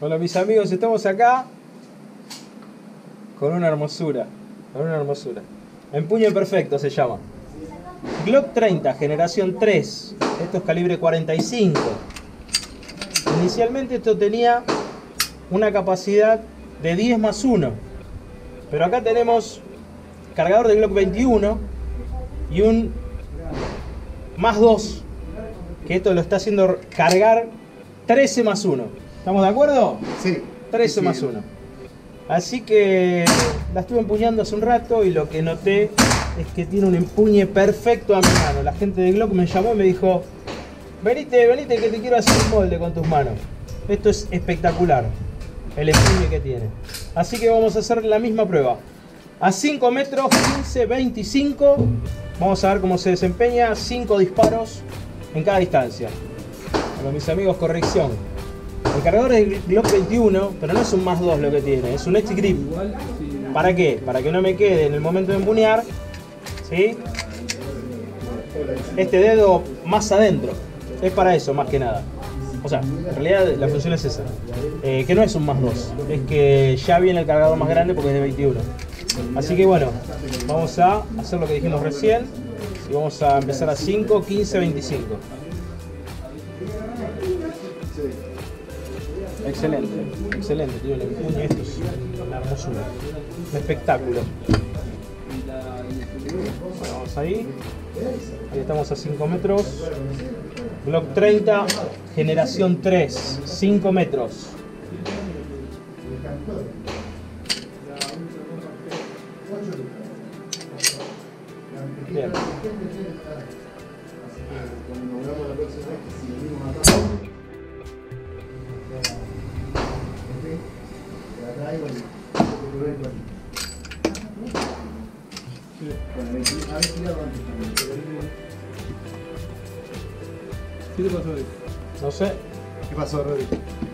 Hola mis amigos, estamos acá con una hermosura, Empuño perfecto se llama. Glock 30, generación 3. Esto es calibre 45. Inicialmente esto tenía una capacidad de 10 más 1. Pero acá tenemos cargador de Glock 21 y un más 2. Que esto lo está haciendo cargar 13 más 1. ¿Estamos de acuerdo? Sí. 13 más 1. Así que la estuve empuñando hace un rato y lo que noté es que tiene un empuñe perfecto a mi mano. La gente de Glock me llamó y me dijo: venite que te quiero hacer un molde con tus manos. Esto es espectacular, el empuñe que tiene. Así que vamos a hacer la misma prueba. A 5 metros, 15, 25. Vamos a ver cómo se desempeña. 5 disparos en cada distancia. Bueno, mis amigos, corrección. El cargador es Glock 21, pero no es un más 2 lo que tiene, es un Edge Grip. ¿Para qué? Para que no me quede en el momento de empuñar, ¿sí?, este dedo más adentro. Es para eso, más que nada. O sea, en realidad la función es esa. Que no es un más 2, es que ya viene el cargador más grande porque es de 21. Así que bueno, vamos a hacer lo que dijimos recién. Y vamos a empezar a 5, 15, 25. Excelente, excelente, tío, el empuñe, esto es una hermosura, un espectáculo. Bueno, vamos ahí estamos a 5 metros, Glock 30, generación 3, 5 metros. Bien. ¿Qué te pasó ahí? No sé. ¿Qué pasó, Rodri?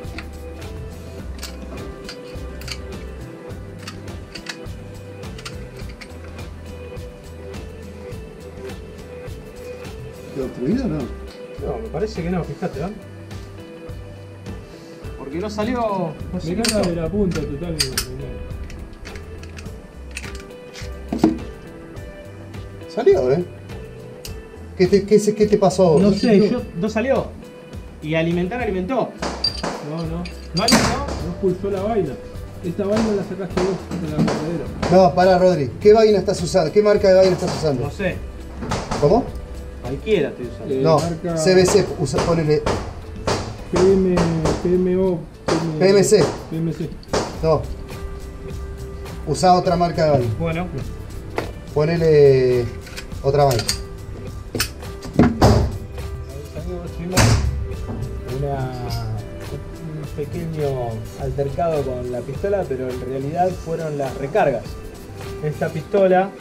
¿Quedó obstruido o no? No, me parece que no, fíjate, ¿no? Porque no salió. No sé Me qué encanta pasó. de la punta total. Salió, ¿eh? ¿Qué te pasó? No sé, no salió. Y alimentar alimentó. No ¿No alimentó? expulsó la vaina. Esta vaina la sacaste vos de la corredera. No, pará, Rodri. ¿Qué vaina estás usando? ¿Qué marca de vaina estás usando? No sé. ¿Cómo? Cualquiera estoy usando. No, Marca CBC, ponele. PMC. PMC. No. Usá otra marca de vaina. Bueno, Ponele otra vaina. tuvimos un pequeño altercado con la pistola, pero en realidad fueron las recargas. Esta pistola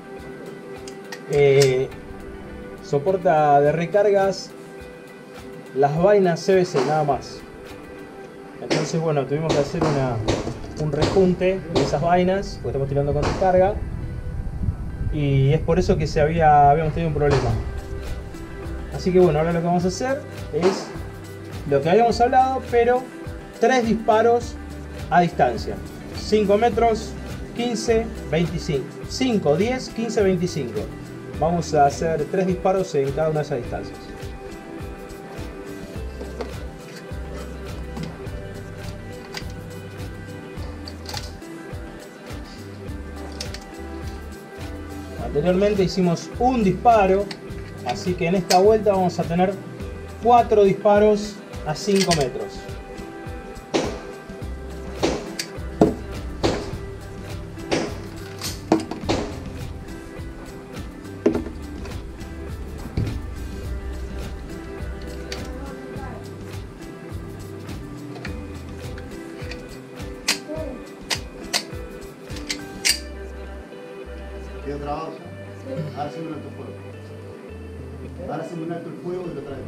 soporta de recargas las vainas CBC nada más. Entonces bueno, tuvimos que hacer un rejunte de esas vainas, porque estamos tirando con recarga, y es por eso que habíamos tenido un problema. Así que bueno, ahora lo que vamos a hacer es lo que habíamos hablado, pero 3 disparos a distancia. 5 metros, 15, 25. 5, 10, 15, 25. Vamos a hacer 3 disparos en cada una de esas distancias. Anteriormente hicimos un disparo, así que en esta vuelta vamos a tener 4 disparos a 5 metros. Quedó trabado ya. Ahora hacemos un alto el fuego. Ahora hacemos un alto el fuego y lo traemos.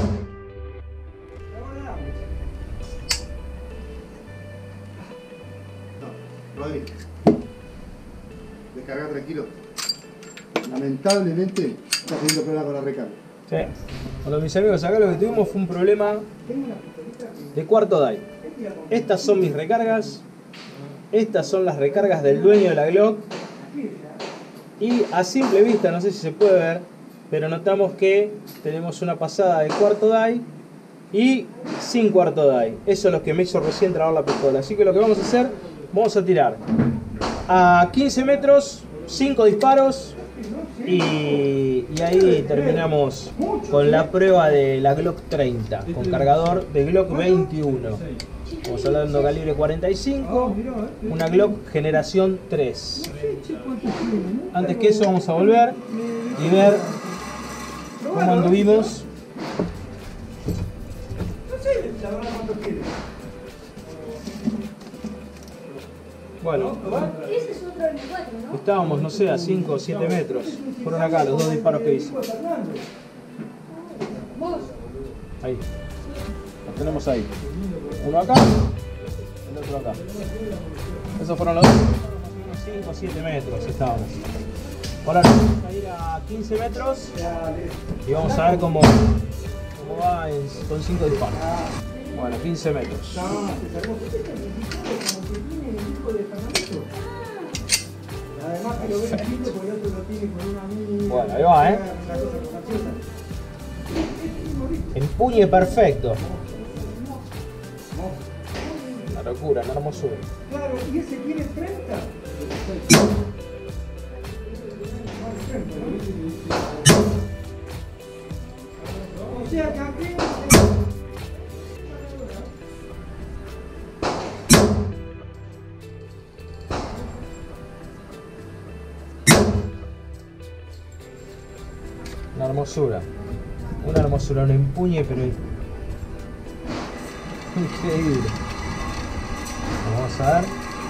No, Rodri. Descarga tranquilo. Lamentablemente está teniendo problemas con la recarga. Sí. Bueno, mis amigos, acá lo que tuvimos fue un problema de cuarto DAI. Estas son mis recargas. Estas son las recargas del dueño de la Glock. Y a simple vista, no sé si se puede ver, pero notamos que tenemos una pasada de cuarto die y sin cuarto die. Eso es lo que me hizo recién trabar la pistola. Así que lo que vamos a hacer, vamos a tirar a 15 metros, 5 disparos y ahí terminamos con la prueba de la Glock 30 con cargador de Glock 21. Estamos hablando de calibre 45, una Glock generación 3. Antes que eso vamos a volver y ver cómo anduvimos. Bueno, estábamos, no sé, a 5 o 7 metros. Fueron acá los dos disparos que hice. Ahí. Los tenemos ahí. Uno acá, el otro acá. Esos fueron los dos. 5 o 7 metros estábamos. Ahora vamos a ir a 15 metros y vamos a ver cómo va con 5 disparos. Bueno, 15 metros. Perfecto. Bueno, ahí va, Empuñe perfecto. Una locura, una hermosura. Claro, y ese tiene 30. O sea que aquí... una hermosura, un empuñe, pero increíble. Vamos a ver.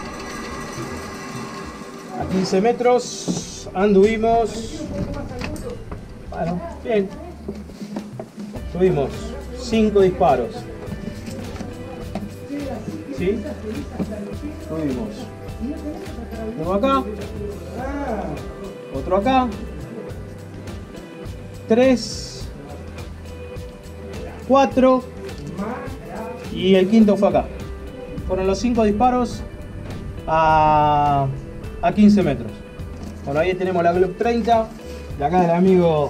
A 15 metros anduvimos. Bueno, bien. Tuvimos 5 disparos. ¿Sí? Tuvimos uno acá, otro acá, 3, 4 y el quinto fue acá. Fueron los 5 disparos a 15 metros. Bueno, ahí tenemos la Glock 30 de acá del amigo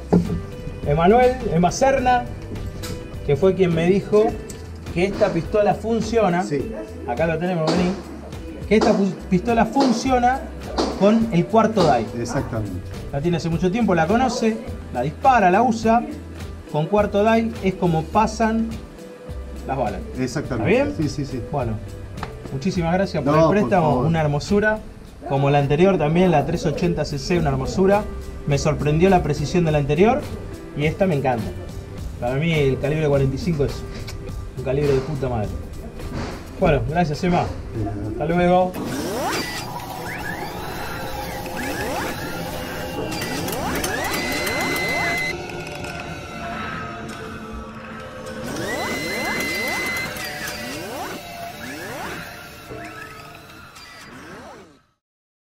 Emma Serna, que fue quien me dijo que esta pistola funciona. Sí. Acá lo tenemos, vení. Que esta pistola funciona con el cuarto die. Exactamente. La tiene hace mucho tiempo, la conoce, la dispara, la usa. Con cuarto die es como pasan las balas. Exactamente. ¿Está bien? Sí, sí, sí. Bueno, muchísimas gracias por No, el por préstamo, favor. una hermosura. Como la anterior también, la 380cc, una hermosura. Me sorprendió la precisión de la anterior y esta me encanta. Para mí el calibre 45 es un calibre de puta madre. Bueno, gracias Emma. Hasta luego.